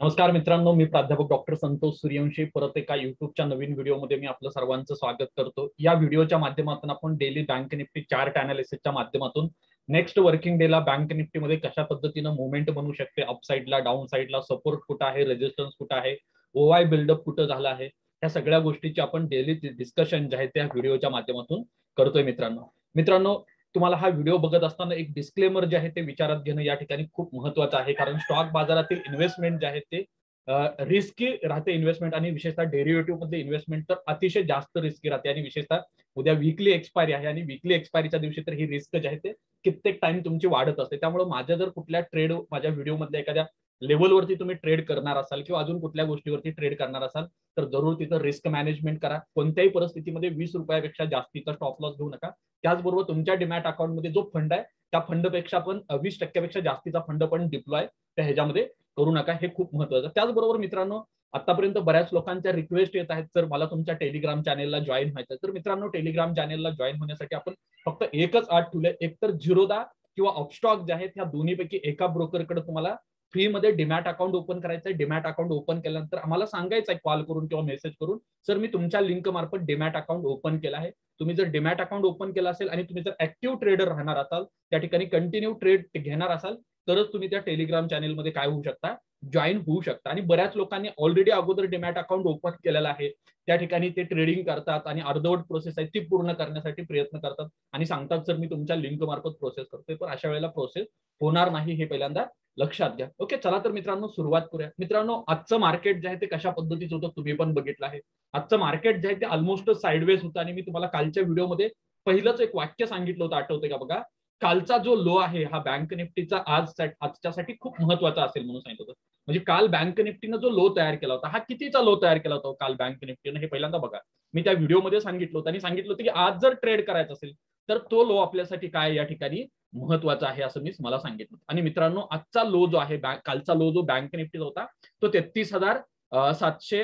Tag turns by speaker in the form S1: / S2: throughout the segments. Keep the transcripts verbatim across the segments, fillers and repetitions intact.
S1: नमस्कार मित्रांनो, मी प्राध्यापक डॉक्टर संतोष सूर्यवंशी परत एका युट्यूबच्या नवीन व्हिडिओमध्ये मी आपलं सर्वांचं स्वागत करतो। या व्हिडिओच्या माध्यमातून आपण डेली बँक निफ्टी चार्ट अनालिसिसच्या माध्यमातून नेक्स्ट वर्किंग डेला बँक निफ्टीमध्ये कशा पद्धतीनं मुवमेंट बनू शकते, अप साइडला, डाऊन साइडला, सपोर्ट कुठं आहे, रेजिस्टन्स कुठं आहे, ओआय बिल्डअप कुठं झाला आहे, या सगळ्या गोष्टीची आपण डेली डिस्कशन जे आहे त्या व्हिडिओच्या माध्यमातून करतोय मित्रांनो। मित्रांनो तुम्हाला हा व्हिडिओ बघत असताना एक डिस्क्लेमर जे आहे ते विचारात घेणं या ठिकाणी खूप महत्त्वाचं आहे, कारण स्टॉक बाजारातील इन्व्हेस्टमेंट जे आहे ते रिस्की राहते इन्व्हेस्टमेंट, आणि विशेषतः डेरिव्हेटिव्ह मध्ये इन्व्हेस्टमेंट तर अतिशय जास्त रिस्की राहते। आणि विशेषतः उद्या वीकली एक्सपायरी आहे आणि वीकली एक्सपायरीच्या दिवशी तर ही रिस्क जे आहे ते कित्येक टाइम तुमची वाढत असते। त्यामुळे माझ्या जर कुठल्या ट्रेड माझ्या व्हिडिओ मधल्या एखाद्या लेवलवरती तुम्ही ट्रेड करणार असाल किंवा अजून कुठल्या गोष्टीवरती ट्रेड करणार असाल तर जरूर तिथं रिस्क मॅनेजमेंट करा। कोणत्याही परिस्थितीमध्ये वीस रुपयापेक्षा जास्तीचा स्टॉप लॉस घेऊ नका। त्याचबरोबर तुमच्या डिमॅट अकाउंटमध्ये जो फंड आहे त्या फंडपेक्षा पण वीस टक्क्यापेक्षा जास्तीचा फंड पण डिप्लॉय त्या ह्याच्यामध्ये करू नका, हे खूप महत्त्वाचं। त्याचबरोबर मित्रांनो आतापर्यंत बऱ्याच लोकांच्या रिक्वेस्ट येत आहेत, तर मला तुमच्या टेलिग्राम चॅनेलला जॉईन व्हायचं, तर मित्रांनो टेलिग्राम चॅनेलला जॉईन होण्यासाठी आपण फक्त एकच आठ ठेवले, एक तर झिरोदा किंवा अपस्टॉक जे आहेत ह्या दोन्हीपैकी एका ब्रोकरकडे तुम्हाला फ्री मध्ये डिमॅट अकाउंट ओपन करायचं आहे। डिमॅट अकाउंट ओपन केल्यानंतर आम्हाला सांगायचं आहे कॉल करून किंवा मेसेज करून, सर मी तुमच्या लिंक मार्फत डिमॅट अकाउंट ओपन केला आहे। तुम्ही जर डिमॅट अकाउंट ओपन केला असेल आणि तुम्ही जर ऍक्टिव्ह ट्रेडर राहणार असाल, त्या ठिकाणी कंटिन्यू ट्रेड घेणार असाल तरच तुम्ही त्या टेलिग्राम चॅनेलमध्ये काय होऊ शकता, जॉईन होऊ शकता। आणि बऱ्याच लोकांनी ऑलरेडी अगोदर डिमॅट अकाउंट ओपन केलेलं आहे, त्या ठिकाणी ते ट्रेडिंग करतात आणि अर्धवट प्रोसेस आहे ती पूर्ण करण्यासाठी प्रयत्न करतात आणि सांगतात सर मी तुमच्या लिंक मार्फत प्रोसेस करतोय, पण अशा वेळेला प्रोसेस होणार नाही, हे पहिल्यांदा लक्षात घ्या। ओके, चला तर मित्रांनो सुरुवात करूया। मित्रांनो आजचं मार्केट जे आहे ते कशा पद्धतीचं होतं तुम्ही पण बघितलं आहे। आजचं मार्केट जे आहे ते ऑलमोस्ट साइडवेज होतं आणि मी तुम्हाला कालच्या व्हिडिओमध्ये पहिलंच एक वाक्य सांगितलं होतं, आठवतंय का बघा, कालचा जो लो आहे हा बँक निफ्टीचा आज आजच्यासाठी खूप महत्त्वाचा असेल म्हणून सांगितलं होतं। म्हणजे काल बँक निफ्टीनं जो लो तयार केला होता हा कितीचा लो तयार केला होता काल बँक निफ्टीनं, हे पहिल्यांदा बघा। मी त्या व्हिडिओमध्ये सांगितलं होतं आणि सांगितलं होतं की आज जर ट्रेड करायचा असेल तर तो लो आपल्यासाठी काय या ठिकाणी महत्त्वाचा आहे असं मी मला सांगितलं। आणि मित्रांनो आजचा लो जो आहे, कालचा लो जो बँक निफ्टीचा होता तो तेहतीस हजार सातशे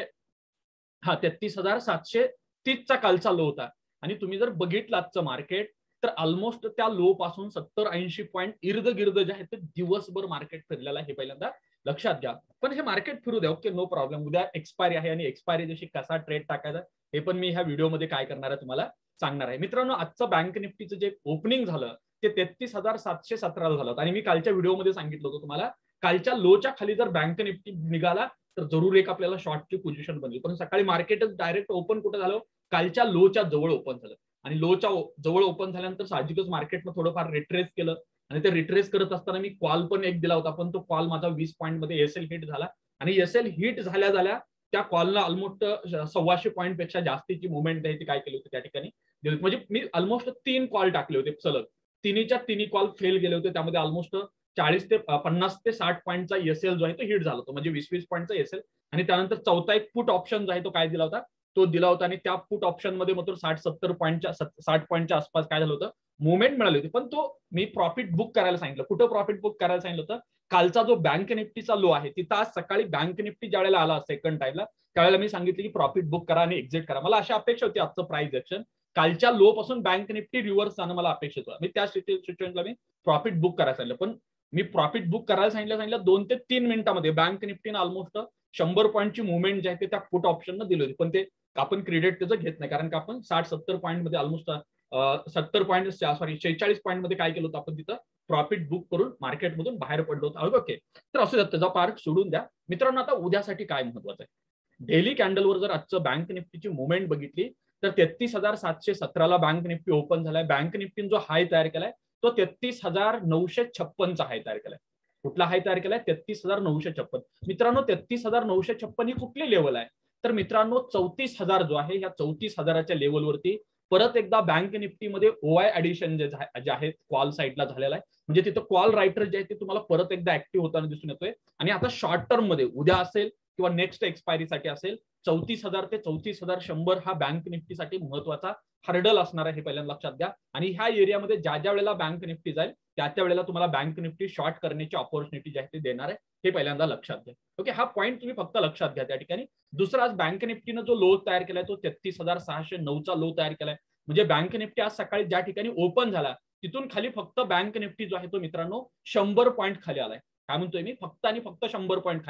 S1: हा तेहतीस हजार सातशे तीसचा कालचा लो होता। आणि तुम्ही जर बघितलं आजचं मार्केट तर ऑलमोस्ट त्या लो पासून सत्तर ऐंशी पॉईंट इर्द गिर्द जे आहे ते दिवसभर मार्केट फिरलेलं आहे, हे पहिल्यांदा लक्षात घ्या। पण हे मार्केट फिरू द्या, ओके, नो प्रॉब्लेम। उद्या एक्सपायरी आहे आणि एक्सपायरी दिवशी कसा ट्रेड टाकायचा हे पण मी ह्या व्हिडिओमध्ये काय करणार आहे तुम्हाला सांगणार आहे। मित्रांनो आजचं बँक निफ्टीचं जे ओपनिंग झालं ते तेहतीस हजार सातशे सतरा झालं आणि मी कालच्या व्हिडिओमध्ये सांगितलं होतं तुम्हाला कालच्या लोच्या खाली जर बँक निफ्टी निघाला तर जरूर एक आपल्याला शॉर्टची पोझिशन बनली, पण सकाळी मार्केटच डायरेक्ट ओपन कुठं झालं, कालच्या लोच्या जवळ ओपन झालं आणि लोच्या जवळ ओपन झाल्यानंतर साहजिकच मार्केटनं थोडंफार रिट्रेस केलं आणि ते रिट्रेस करत असताना मी कॉल पण एक दिला होता, पण तो कॉल माझा वीस पॉईंट मध्ये एस एल हिट झाला आणि एस एल हिट झाल्या झाल्या त्या कॉलला ऑलमोस्ट सव्वाशे पॉईंट पेक्षा जास्तीची मुवमेंट आहे ती काय केली होती त्या ठिकाणी, म्हणजे मी ऑलमोस्ट तीन कॉल टाकले होते सलग, तिन्हीच्या तिन्ही कॉल फेल गेले होते, त्यामध्ये ऑलमोस्ट चाळीस ते पन्नास ते साठ पॉईंटचा एसएल जो आहे तो हिट झाला होता, म्हणजे वीस वीस पॉईंटचा एसएल। आणि त्यानंतर चौथा एक पुट ऑप्शन जो आहे तो काय दिला होता, तो दिला होता आणि त्या पुट ऑप्शन मध्ये मात्र साठ सत्तर पॉईंटच्या साठ पॉईंटच्या आसपास काय झालं होतं, मुवमेंट मिळाली होती, पण तो मी प्रॉफिट बुक करायला सांगितलं। कुठं प्रॉफिट बुक करायला सांगितलं होतं, कालचा जो बँक निफ्टीचा लो आहे तिथं आज सकाळी बँक निफ्टी ज्या वेळेला आला सेकंड टाइमला त्यावेळेला मी सांगितलं की प्रॉफिट बुक करा आणि एक्झिट करा। मला अशी अपेक्षा होती आजचं प्राइस ऍक्शन कालच्या लो पासून बँक निफ्टी रिव्हर्स जाणं मला अपेक्षित होतं, मी त्या सिच्युएशनला मी प्रॉफिट बुक करायला सांगितलं, पण मी प्रॉफिट बुक करायला सांगितलं सांगितलं दोन ते तीन मिनिटांमध्ये बँक निफ्टीनं ऑलमोस्ट शंभर पॉईंटची मुवमेंट जी आहे ते त्या पुट ऑप्शननं दिली होती, पण ते आपण क्रेडिट त्याचं घेत नाही, कारण का आपण साठ सत्तर पॉईंट मध्ये ऑलमोस्ट सत्तर पॉईंट सॉरी शेहेचाळीस पॉईंट मध्ये काय केलं होतं आपण तिथं प्रॉफिट बुक करून मार्केटमधून बाहेर पडलो होतो। ओके, तर असू द्या त्याचा पार्ट सोडून द्या। मित्रांनो आता उद्यासाठी काय महत्वाचं आहे, डेली कॅन्डलवर जर आजचं बँक निफ्टीची मुवमेंट बघितली तर तेहतीस हजार सातशे सतराला बँक निफ्टी ओपन झालाय। बँक निफ्टीने जो हाय तयार केलाय तो तेहतीस हजार नऊशे छप्पनचा हाय तयार केलाय। कुठला हाय तयार केलाय, तेहतीस हजार नऊशे छप्पन। मित्रांनो तेहतीस हजार नऊशे छप्पन ही कुठली लेवल आहे, तर मित्रांनो चौतीस हजार जो आहे या चौतीस हजाराच्या लेवलवरती परत एकदा बँक निफ्टीमध्ये ओआय ऍडिशन जे आहे कॉल साईडला झालेला आहे, म्हणजे तिथं कॉल रायटर जे आहे ते तुम्हाला परत एकदा ऍक्टिव्ह होताना दिसून येतोय। आणि आता शॉर्ट टर्म मध्ये उद्या असेल किंवा नेक्स्ट एक्सपायरीसाठी असेल चौतीस हजार ते चौतीस हजार शंभर हा बँक निफ्टीसाठी महत्वाचा हर्डल असणार आहे, हे पहिल्यांदा लक्षात घ्या। आणि ह्या एरियामध्ये ज्या ज्या वेळेला बँक निफ्टी जाईल त्या त्या वेळेला तुम्हाला बँक निफ्टी शॉर्ट करण्याची ऑपॉर्च्युनिटी जी आहे ते देणार आहे, हे पहिल्यांदा लक्षात घ्या। ओके, हा पॉईंट तुम्ही फक्त लक्षात घ्या त्या ठिकाणी। दुसरा आज बँक निफ्टीनं जो लो तयार केलाय तो तेहतीस हजार सहाशे नऊचा लो तयार केलाय, म्हणजे बँक निफ्टी आज सकाळी ज्या ठिकाणी ओपन झाला तिथून खाली फक्त बँक निफ्टी जो आहे तो मित्रांनो शंभर पॉईंट खाली आलाय। काय म्हणतोय मी, फक्त आणि फक्त शंभर पॉईंट खाली आलाय।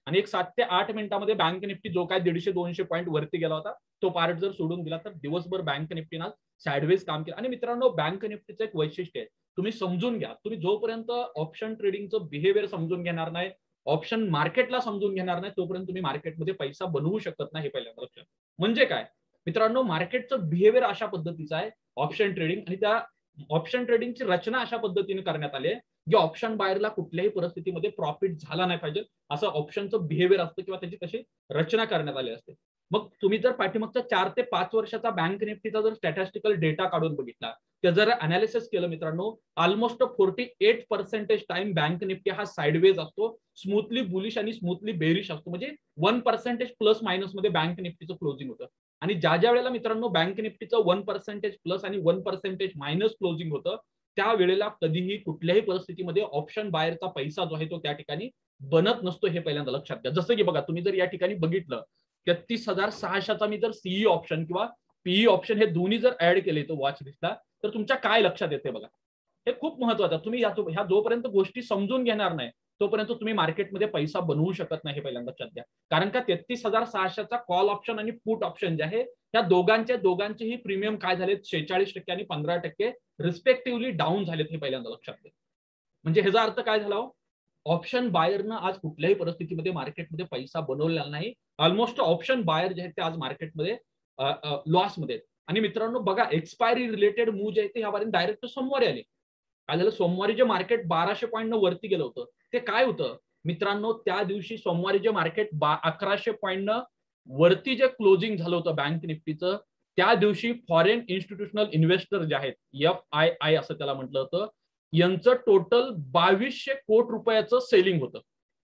S1: आणि एक सात ते आठ मिनिटांमध्ये बँक निफ्टी जो काय दीडशे दोनशे पॉईंट वरती गेला होता तो पार्ट जर सोडून दिला तर दिवसभर बँक निफ्टीनं साइडवेज काम केलं. आणि मित्रांनो बँक निफ्टीचं एक वैशिष्ट्य आहे, तुम्ही समजून घ्या, तुम्ही जोपर्यंत ऑप्शन ट्रेडिंगचं बिहेवियर समजून घेणार नाही, ऑप्शन मार्केटला समजून घेणार नाही, तोपर्यंत तुम्ही मार्केटमध्ये पैसा बनवू शकत नाही. हे पहिल्यांदा लक्षात. म्हणजे काय मित्रांनो, मार्केटचं बिहेवियर अशा पद्धतीचं आहे ऑप्शन ट्रेडिंग, आणि त्या ऑप्शन ट्रेडिंगची रचना अशा पद्धतीने करण्यात आली आहे की ऑप्शन बायरला कुठल्याही परिस्थितीमध्ये प्रॉफिट झाला नाही पाहिजे असं ऑप्शनचं बिहेवियर असतं किंवा त्याची तशी रचना करण्यात आली असते. मग तुम्ही जर पाठीमागचा चार ते पाच वर्षाचा बँक निफ्टीचा जर स्टॅटिस्टिकल डेटा काढून बघितला, ते जर अनालिसिस केलं मित्रांनो, almost forty eight percentage time bank Nifty हा साइडवेज असतो, स्मूथली बुलिश आणि स्मूथली बेरिश असतो. म्हणजे वन पर्सेंटेज प्लस मायनस मध्ये बँक निफ्टीचं क्लोजिंग होतं. आणि ज्या ज्या वेळेला मित्रांनो बँक निफ्टीचं वन पर्सेंटेज प्लस आणि वन पर्सेंटेज मायनस क्लोजिंग होतं, त्यावेळेला कधीही कुठल्याही परिस्थितीमध्ये ऑप्शन बायरचा पैसा जो आहे तो त्या ठिकाणी बनत नसतो. हे पहिल्यांदा लक्षात घ्या. जसं की बघा, तुम्ही जर या ठिकाणी बघितलं तेहतीस हजार सहाशेचा मी जर सीई ऑप्शन किंवा पीई ऑप्शन हे दोन्ही जर ऍड केले तो वॉच लिस्टला, तर तुमच्या काय लक्षात येते बघा. हे खूप महत्वाचं आहे. तुम्ही ह्या जोपर्यंत गोष्टी समजून घेणार नाही तोपर्यंत तुम्ही मार्केटमध्ये पैसा बनवू शकत नाही. हे पहिल्यांदा लक्षात घ्या. कारण का तेहतीस हजार सहाशेचा कॉल ऑप्शन आणि पुट ऑप्शन जे आहे त्या दोघांचे दोघांचेही प्रीमियम काय झालेत, शेहेचाळीस टक्के आणि पंधरा टक्के रिस्पेक्टिव्हली डाऊन झालेत. हे पहिल्यांदा लक्षात घ्या. म्हणजे ह्याचा अर्थ काय झाला, ऑप्शन बायरनं आज कुठल्याही परिस्थितीमध्ये मार्केटमध्ये पैसा बनवलेला नाही. ऑलमोस्ट ऑप्शन बायर जे आहेत ते आज मार्केटमध्ये लॉसमध्ये आहेत. आणि मित्रांनो बघा, एक्सपायरी रिलेटेड मूव जे आहे ते ह्यावर डायरेक्ट सोमवारी आले. काय झालं, सोमवारी जे मार्केट बाराशे पॉईंट वरती गेलं होतं ते काय होतं मित्रांनो, त्या दिवशी सोमवारी जे मार्केट अकराशे पॉईंट वरती जे क्लोजिंग झालं होतं बँक निफ्टीचं, त्या दिवशी फॉरेन इन्स्टिट्यूशनल इन्व्हेस्टर जे आहेत, एफ आय आय असं त्याला म्हटलं होतं, यांचं टोटल बावीसशे कोटी रुपयाचं सेलिंग होतं.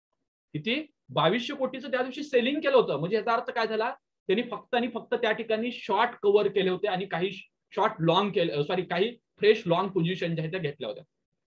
S1: किती, बावीसशे कोटीचं त्या दिवशी सेलिंग केलं होतं. म्हणजे याचा अर्थ काय झाला, त्यांनी फक्त आणि फक्त त्या ठिकाणी शॉर्ट कव्हर केले होते आणि काही शॉर्ट लॉंग केले, सॉरी काही फ्रेश लॉंग पोझिशन ज्या त्या घेतल्या होत्या.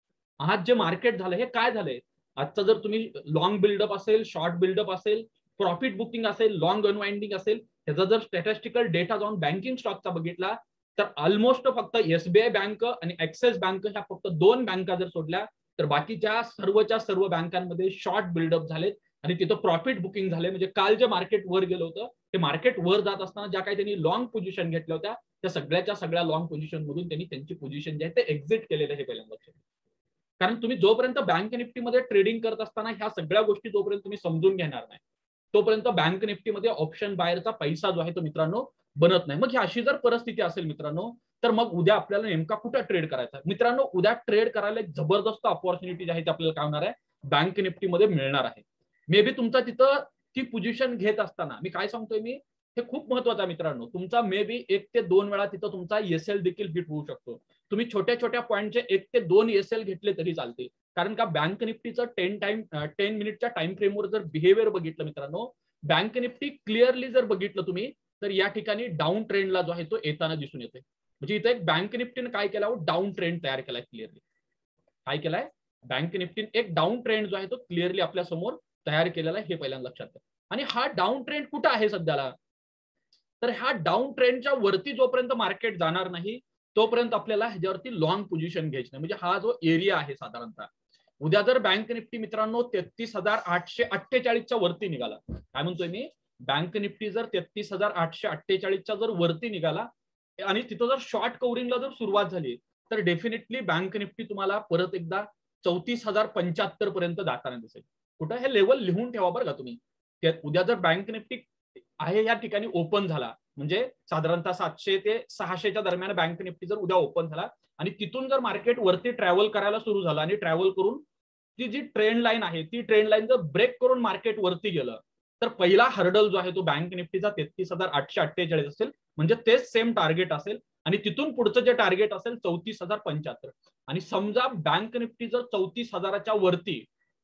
S1: आज जे मार्केट झालं हे काय झालंय, आजचा जर तुम्ही लॉंग बिल्डअप असेल, शॉर्ट बिल्डअप असेल, प्रॉफिट बुकिंग असेल, लॉंग अनवाइंडिंग असेल, त्याचा जर स्टॅटिस्टिकल डेटा जाऊन बँकिंग स्टॉकचा बघितला तर ऑलमोस्ट फक्त एसबीआय बँक आणि ऍक्सिस बँक ह्या फक्त दोन बँका जर सोडल्या तर बाकीच्या सर्वच्या सर्व बँकांमध्ये शॉर्ट बिल्डअप झालेत आणि तिथं प्रॉफिट बुकिंग झाले. म्हणजे काल जे मार्केट वर गेलं होतं ते मार्केट वर जात असताना ज्या काही त्यांनी लॉंग पोझिशन घेतल्या होत्या त्या सगळ्याच्या सगळ्या लॉंग पोझिशन मधून त्यांनी त्यांची पोझिशन जे आहे ते एक्झिट केलेलं हे पहिल्यांदा लक्षात. कारण तुम्ही जोपर्यंत बँक निफ्टीमध्ये ट्रेडिंग करत असताना ह्या सगळ्या गोष्टी जोपर्यंत तुम्ही समजून घेणार नाही तोपर्यंत बँक निफ्टीमध्ये ऑप्शन बायरचा पैसा जो आहे तो मित्रांनो बनत नाही. मग ही अशी जर परिस्थिती असेल मित्रांनो तर मग उद्या आपल्याला नेमका कुठं ट्रेड करायचा मित्रांनो, उद्या ट्रेड करायला एक जबरदस्त ऑपॉर्च्युनिटी जी आहे ती आपल्याला काय होणार आहे, बँक निफ्टीमध्ये मिळणार आहे. मे बी तुमचा तिथं ती पोझिशन घेत असताना मी काय सांगतोय मी, हे खूप महत्वाचं आहे मित्रांनो, तुमचा मे बी एक ते दोन वेळा तिथं तुमचा एसएल देखील हिट होऊ शकतो. तुम्ही छोट्या छोट्या पॉईंटचे एक ते दोन एसएल घेतले तरी चालते. कारण का बँक निफ्टीचं टेन टाइम टेन मिनिटच्या टाइम फ्रेमवर जर बिहेवियर बघितलं मित्रांनो, बँक निफ्टी क्लिअरली जर बघितलं तुम्ही तर या ठिकाणी डाऊन ट्रेंडला जो आहे तो येताना दिसून येते. म्हणजे इथे एक बँक निफ्टीने काय केलं, डाऊन ट्रेंड तयार केलाय. क्लिअरली काय केलाय बँक निफ्टीने, एक डाऊन ट्रेंड जो आहे तो क्लिअरली आपल्या समोर तयार केलेला आहे. हे पहिल्यांदा लक्षात घ्या. आणि हा डाऊन ट्रेंड कुठं आहे सध्याला, तर ह्या डाऊन ट्रेंडच्या वरती जोपर्यंत मार्केट जाणार नाही तोपर्यंत आपल्याला ह्याच्यावरती लॉंग पोझिशन घ्यायची नाही. म्हणजे हा जो एरिया आहे साधारणतः, उद्या जर बँक निफ्टी मित्रांनो तेहतीस हजार आठशे अठ्ठेचाळीसच्या वरती निघाला, काय म्हणतोय मी, बँक निफ्टी जर तेहतीस हजार आठशे अठ्ठेचाळीसच्या जर वरती निघाला आणि तिथं जर शॉर्ट कव्हरिंगला जर सुरुवात झाली तर डेफिनेटली बँक निफ्टी तुम्हाला परत एकदा चौतीस हजार पंच्याहत्तर पर्यंत जाताना दिसेल. कुठं हे लेवल लिहून ठेवा बरं का तुम्ही. उद्या जर बँक निफ्टी आहे या ठिकाणी ओपन झाला म्हणजे साधारणतः सातशे ते सहाशेच्या दरम्यान बँक निफ्टी जर उद्या ओपन झाला आणि तिथून जर मार्केट वरती ट्रॅव्हल करायला सुरू झालं आणि ट्रॅव्हल करून ती जी ट्रेंड लाईन आहे ती ट्रेंड लाईन जर ब्रेक करून मार्केट वरती गेलं तर पहिला हर्डल जो आहे तो बँक निफ्टीचा तेहतीस हजार आठशे अठ्ठेचाळीस असेल. म्हणजे तेच सेम टार्गेट असेल आणि तिथून पुढचं जे टार्गेट असेल चौतीस हजार पंच्याहत्तर. आणि समजा बँक निफ्टी जर चौतीस हजाराच्या वरती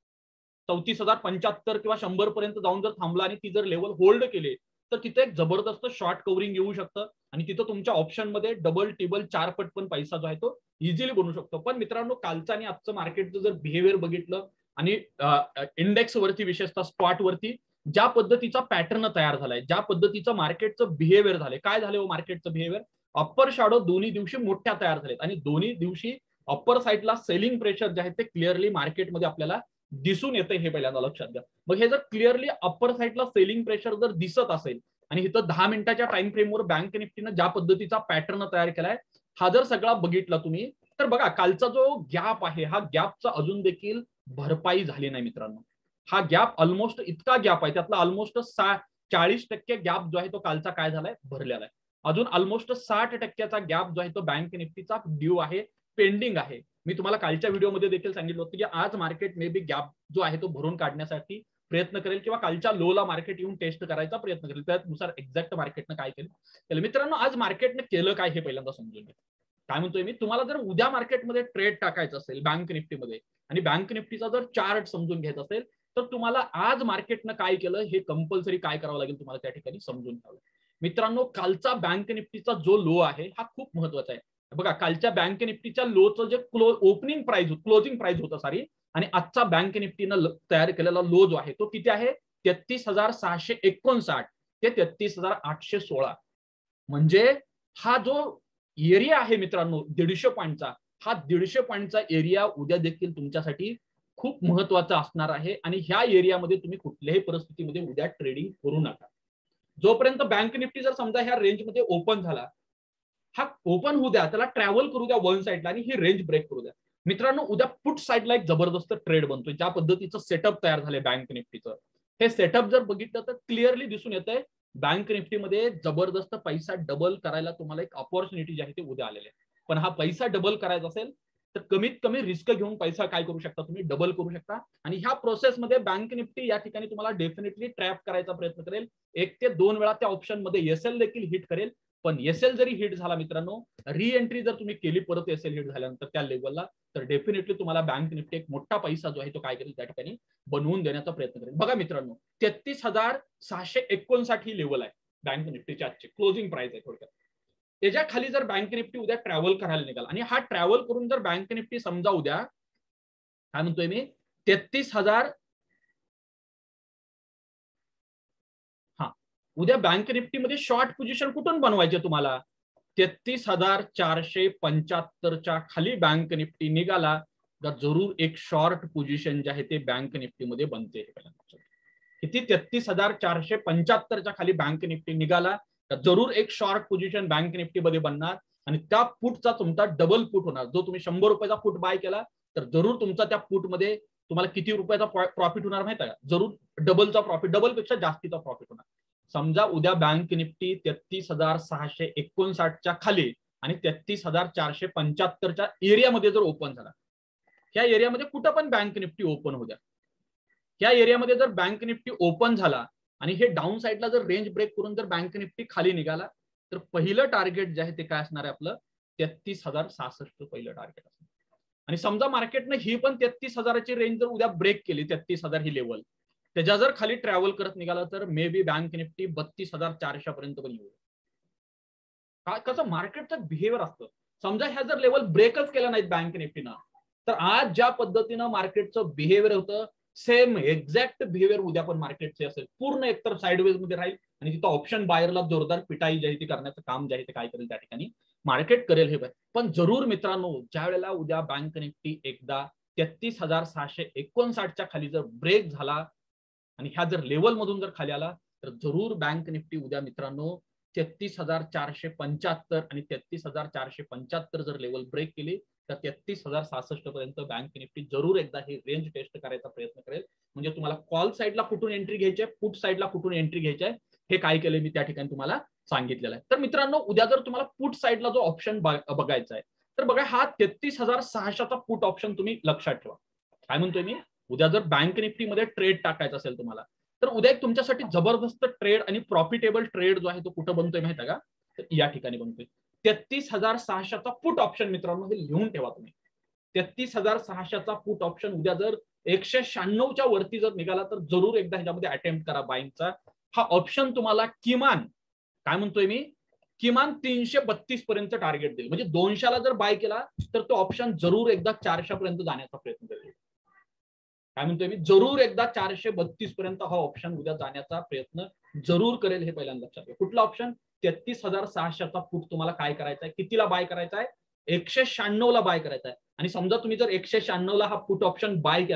S1: चौतीस हजार पंच्याहत्तर किंवा शंभर पर्यंत जाऊन जर थांबला आणि ती जर लेवल होल्ड केले तर तिथे एक जबरदस्त शॉर्ट कव्हरिंग येऊ शकतं आणि तिथं तुमच्या ऑप्शन मध्ये डबल टेबल चार पट पण पैसा जो आहे तो इझिली बनू शकतो. पण मित्रांनो कालचं आणि आजचं मार्केटचं जर बिहेवियर बघितलं आणि इंडेक्स वरती विशेषतः स्पॉट वरती ज्या पद्धतीचा पॅटर्न तयार झालाय, ज्या पद्धतीचं मार्केटचं बिहेवियर झालंय, काय झालंय मार्केटचं बिहेवियर, अप्पर शॅडो दोन्ही दिवशी मोठ्या तयार झालेत आणि दोन्ही दिवशी अप्पर साईडला सेलिंग प्रेशर जे आहे ते क्लिअरली मार्केटमध्ये आपल्याला दिसून येते हे पहिल्यांदा लक्षात घ्या. मग हे जर क्लिअरली अप्पर साईडला सेलिंग प्रेशर जर दिसत असेल आणि इथं दहा मिनिटाच्या टाइम फ्रेमवर बँक निफ्टीनं ज्या पद्धतीचा पॅटर्न तयार केलाय हा जर सगळा बघितला तुम्ही तर बघा कालचा जो गॅप आहे हा गॅपचा अजून देखील भरपाई झाली नाही मित्रांनो. हा गॅप ऑलमोस्ट इतका गॅप आहे त्यातला ऑलमोस्ट चाळीस टक्के गॅप जो आहे तो कालचा काय झालाय भरलेला आहे. अजून ऑलमोस्ट साठ टक्क्याचा गॅप जो आहे तो बँक निफ्टीचा ड्यू आहे, पेंडिंग आहे. मी तुम्हाला कालच्या व्हिडिओमध्ये देखील सांगितलं होतं की आज मार्केट मे बी गॅप जो आहे तो भरून काढण्यासाठी प्रयत्न करेल किंवा कालच्या लोला मार्केट येऊन टेस्ट करायचा प्रयत्न करेल. त्यानुसार एक्झॅक्ट मार्केटनं काय केलं तर मित्रांनो आज मार्केटने केलं काय हे पहिल्यांदा समजून घ्या. काय म्हणतोय मी तुम्हाला जर उद्या मार्केटमध्ये ट्रेड टाकायचं असेल बँक निफ्टीमध्ये आणि बँक निफ्टीचा जर चार्ट समजून घ्यायचा असेल तर तुम्हाला आज मार्केटनं काय केलं हे कंपल्सरी काय करावं लागेल तुम्हाला त्या ठिकाणी समजून घ्यावं. मित्रांनो कालचा बँक निफ्टीचा जो लो आहे हा खूप महत्वाचा आहे. बघा कालच्या बँक निफ्टीच्या लोचं जे close opening price closing price होतं सॉरी आणि आजचा बँक निफ्टीनं तयार केलेला लो जो आहे तो किती आहे तेहतीस हजार सहाशे एकोणसाठ ते तेहतीस हजार आठशे सोळा. म्हणजे हा जो एरिया आहे मित्रांनो दीडशे पॉईंटचा हा दीडशे पॉईंटचा एरिया उद्या देखील तुमच्यासाठी खूप महत्वाचा असणार आहे आणि ह्या एरियामध्ये तुम्ही कुठल्याही परिस्थितीमध्ये उद्या ट्रेडिंग करू नका. जोपर्यंत बँक निफ्टी जर समजा ह्या रेंजमध्ये ओपन झाला हा ओपन होऊ द्या त्याला ट्रॅव्हल करू द्या वन साईडला आणि ही रेंज ब्रेक करू द्या. मित्रांनो उद्या पुट साईडला एक जबरदस्त ट्रेड बनतोय. ज्या पद्धतीचं सेटअप तयार झालंय बँक निफ्टीचं हे सेटअप जर बघितलं तर क्लिअरली दिसून येतंय बँक निफ्टीमध्ये जबरदस्त पैसा डबल करायला तुम्हाला एक ऑपॉर्च्युनिटी जी आहे ते उद्या आलेली आहे. पण हा पैसा डबल करायचा असेल तर कमीत कमी रिस्क घेऊन पैसा काय करू शकता तुम्ही डबल करू शकता. आणि ह्या प्रोसेसमध्ये बँक निफ्टी या ठिकाणी तुम्हाला डेफिनेटली ट्रॅप करायचा प्रयत्न करेल. एक ते दोन वेळा त्या ऑप्शन मध्ये एसएल देखील हिट करेल. पण एसएल जरी हिट झाला मित्रांनो री एंट्री जर तुम्ही केली परत एसएल हिट झाल्यानंतर त्या लेवलला तर डेफिनेटली तुम्हाला बँक निफ्टी एक मोठा पैसा जो आहे तो काय करेल त्या ठिकाणी बनवून देण्याचा प्रयत्न करेल. बघा मित्रांनो तेहतीस हजार सहाशे एकोणसाठ ही लेवल आहे बँक निफ्टीची आजची क्लोजिंग प्राइस आहे. थोडक्यात त्याच्या खाली जर बँक निफ्टी उद्या ट्रॅव्हल करायला निघाला आणि हा ट्रॅव्हल करून जर बँक निफ्टी समजा उद्या काय म्हणतोय मी तेहतीस हजार हा उद्या बँक निफ्टीमध्ये शॉर्ट पोझिशन कुठून बनवायचे तुम्हाला तेहतीस हजार चारशे पंच्याहत्तरच्या खाली बँक निफ्टी निघाला तर जरूर एक शॉर्ट पोझिशन जे आहे ते बँक निफ्टीमध्ये बनते. किती तेहतीस हजार चारशे पंच्याहत्तरच्या खाली बँक निफ्टी निघाला तर जरूर एक शॉर्ट पोझिशन बँक निफ्टीमध्ये बनणार आणि त्या पुटचा तुमचा डबल पुट होणार. जो तुम्ही शंभर रुपयाचा पुट बाय केला तर जरूर तुमचा त्या पुटमध्ये तुम्हाला किती रुपयाचा प्रॉफिट होणार माहिती आहे का जरूर डबलचा प्रॉफिट डबल पेक्षा जास्तीचा प्रॉफिट होणार. समजा उद्या बँक निफ्टी तेहतीस हजार सहाशे एकोणसाठच्या खाली आणि तेहतीस हजार चारशे पंच्याहत्तरच्या एरियामध्ये जर ओपन झाला ह्या एरियामध्ये कुठं पण बँक निफ्टी ओपन होऊ द्या ह्या एरियामध्ये जर बँक निफ्टी ओपन झाला आणि हे डाऊन साईडला जर रेंज ब्रेक करून जर बँक निफ्टी खाली निघाला तर पहिलं टार्गेट जे आहे ते काय असणार आहे आपलं तेहतीस हजार सहासष्ट पहिलं टार्गेट असणार. आणि समजा मार्केटनं ही पण तेहतीस हजाराची रेंज जर उद्या ब्रेक केली तेहतीस हजार ही लेवल त्याच्या जर खाली ट्रॅव्हल करत निघाला तर मे बी बँक निफ्टी बत्तीस हजार चारशे पर्यंत पण येऊ. कसं मार्केटचं बिहेवियर असतं. समजा ह्या जर लेवल ब्रेकच केला नाहीत बँक निफ्टीनं तर आज ज्या पद्धतीनं मार्केटचं बिहेवियर होतं सेम एक्झॅक्ट बिहेवियर उद्या पण मार्केटचे असेल. पूर्ण एकतर साइडवेज मध्ये राहील आणि तिथं ऑप्शन बायरला जोरदार पिटाई जी आहे ती करण्याचं काम जे आहे ते काय करेल त्या ठिकाणी मार्केट करेल. हे पण जरूर मित्रांनो ज्या वेळेला उद्या बँक निफ्टी एकदा तेहतीस हजार सहाशे एकोणसाठच्या खाली जर ब्रेक झाला आणि ह्या जर लेवल मधून जर खाली आला तर जरूर बँक निफ्टी उद्या मित्रांनो तेहतीस हजार चारशे पंच्याहत्तर आणि तेहतीस हजार चारशे पंच्याहत्तर जर लेवल ब्रेक केली तर तेहतीस हजार सहासष्ट पर्यंत बँक निफ्टी जरूर एकदा ही रेंज टेस्ट करायचा प्रयत्न करेल. म्हणजे तुम्हाला कॉल साईडला कुठून एंट्री घ्यायची आहे पुट साईडला कुठून एंट्री घ्यायची आहे हे काय केले मी त्या ठिकाणी तुम्हाला सांगितलेलं आहे. तर मित्रांनो उद्या जर तुम्हाला पुट साईडला जो ऑप्शन बघायचा आहे तर बघा हा तेहतीस हजार सहाशेचा पुट ऑप्शन तुम्ही लक्षात ठेवा. काय म्हणतोय मी उद्या जर बँक निफ्टीमध्ये ट्रेड टाकायचा असेल तुम्हाला तर उद्या एक तुमच्यासाठी जबरदस्त ट्रेड आणि प्रॉफिटेबल ट्रेड जो आहे तो कुठं बनतोय माहिती आहे का तर या ठिकाणी बनतोय. तेहतीस हजार सहाशेचा पुट ऑप्शन मित्रांनो हे लिहून ठेवा तुम्ही. तेहतीस हजार सहाशेचा पुट ऑप्शन उद्या जर एकशे शहाण्णवच्या वरती जर निघाला तर जरूर एकदा ह्याच्यामध्ये अटेम्प्ट करा बाईंगचा. हा ऑप्शन तुम्हाला किमान काय म्हणतोय मी किमान तीनशे बत्तीस पर्यंत टार्गेट देईल. म्हणजे दोनशेला जर बाय केला तर तो ऑप्शन जरूर एकदा चारशे पर्यंत जाण्याचा प्रयत्न करेल. काय म्हणतोय मी जरूर एकदा चारशे बत्तीस पर्यंत हा ऑप्शन उद्या जाण्याचा प्रयत्न जरूर करेल. हे पहिल्यांदा लक्षात घ्या. कुठला ऑप्शन तेहतीस हजार सहाशेचा पुट तुम्हाला काय करायचा आहे कितीला बाय करायचा आहे एकशे शहाण्णव ला बाय करायचा आहे. आणि समजा तुम्ही जर एकशे शहाण्णव ला हा पुट ऑप्शन बाय केला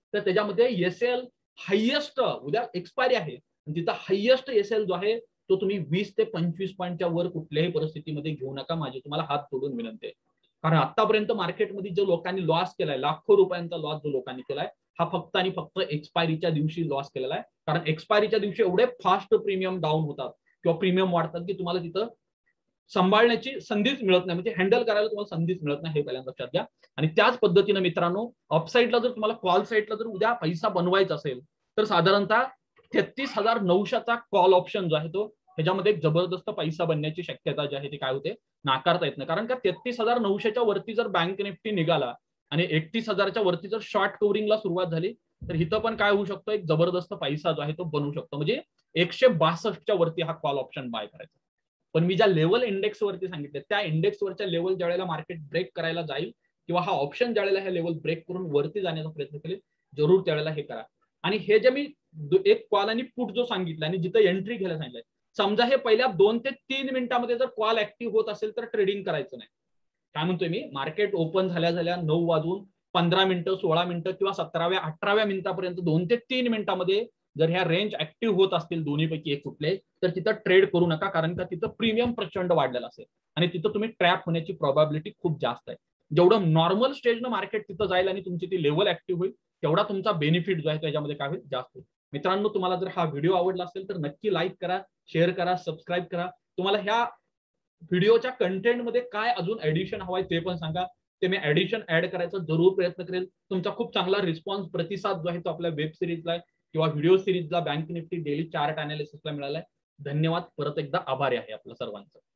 S1: तर त्याच्यामध्ये एस एल हायेस्ट, उद्या एक्सपायरी आहे, तिथं हायेस्ट एस एल जो आहे तो तुम्ही वीस ते पंचवीस पॉईंटच्या वर कुठल्याही परिस्थितीमध्ये घेऊ नका, माझी तुम्हाला हात जोडून विनंती आहे. कारण आतापर्यंत मार्केटमध्ये जो लोकांनी लॉस केलाय, लाखो रुपयांचा लॉस जो लोकांनी केलाय, हा फक्त आणि फक्त एक्सपायरीच्या दिवशी लॉस केलेला आहे. कारण एक्सपायरीच्या दिवशी एवढे फास्ट प्रीमियम डाऊन होतात किंवा प्रीमियम वाढतात की तुम्हाला तिथं सांभाळण्याची संधीच मिळत नाही, म्हणजे हँडल करायला तुम्हाला संधीच मिळत नाही, हे पहिल्यांदा लक्षात घ्या. आणि त्याच पद्धतीने मित्रांनो, अपसाईडला जर तुम्हाला कॉल साईडला जर उद्या पैसा बनवायचा असेल तर साधारणतः तेहतीस हजार नऊशेचा कॉल ऑप्शन जो आहे तो ह्याच्यामध्ये एक जबरदस्त पैसा बनण्याची शक्यता जी आहे ती काय होते, नाकारता येत नाही. कारण का तेहतीस हजार नऊशेच्या वरती जर बँक निफ्टी निघाला आणि एकतीस हजारच्या वरती जर शॉर्ट कव्हरिंगला सुरुवात झाली तर इथं पण काय होऊ शकतो, एक जबरदस्त पैसा जो आहे तो बनवू शकतो. म्हणजे एकशे बासष्टच्या वरती हा कॉल ऑप्शन बाय करायचा. पण मी ज्या लेवल इंडेक्स वरती सांगितले त्या इंडेक्सवरच्या लेवल ज्या वेळेला मार्केट ब्रेक करायला जाईल किंवा हा ऑप्शन ज्या वेळेला हे लेवल ब्रेक करून वरती जाण्याचा प्रयत्न केले, जरूर त्यावेळेला हे करा. आणि हे जे मी एक कॉल आणि पुट जो सांगितलं आणि जिथं एंट्री घ्यायला सांगितलंय, समजा हे पहिल्या दोन ते तीन मिनिटांमध्ये जर कॉल ऍक्टिव्ह होत असेल तर ट्रेडिंग करायचं नाही. काय म्हणतोय मी, मार्केट ओपन झाल्या झाल्या नऊ वाजून पंधरा मिनिटं सोळा मिनिटं किंवा सतराव्या अठराव्या मिनिटापर्यंत दोन ते तीन मिनिटांमध्ये जर ह्या रेंज ऍक्टिव्ह होत असतील दोन्हीपैकी एक कुठले, तर तिथं ट्रेड करू नका. कारण का तिथं प्रीमियम प्रचंड वाढलेला असेल आणि तिथं तुम्ही ट्रॅप होण्याची प्रोबॅबिलिटी खूप जास्त आहे. जेवढं नॉर्मल स्टेजनं मार्केट तिथं जाईल आणि तुमची ती लेवल ऍक्टिव्ह होईल तेवढा तुमचा बेनिफिट जो आहे त्याच्यामध्ये काय होईल, जास्त होईल. मित्रांनो, तुम्हाला जर हा व्हिडिओ आवडला असेल तर नक्की लाईक करा, शेअर करा, सबस्क्राईब करा. तुम्हाला ह्या व्हिडिओच्या कंटेंटमध्ये काय अजून ऍडिशन हवाय ते पण सांगा, ते मी ऍडिशन ऍड करायचा जरूर प्रयत्न करेल. तुमचा खूप चांगला रिस्पॉन्स प्रतिसाद जो आहे तो आपल्या वेब सिरीजला किंवा व्हिडिओ सिरीजला बँक निफ्टी डेली चार्ट अनालिसिसला मिळालाय. धन्यवाद, परत एकदा आभारी आहे आपल्या सर्वांचं.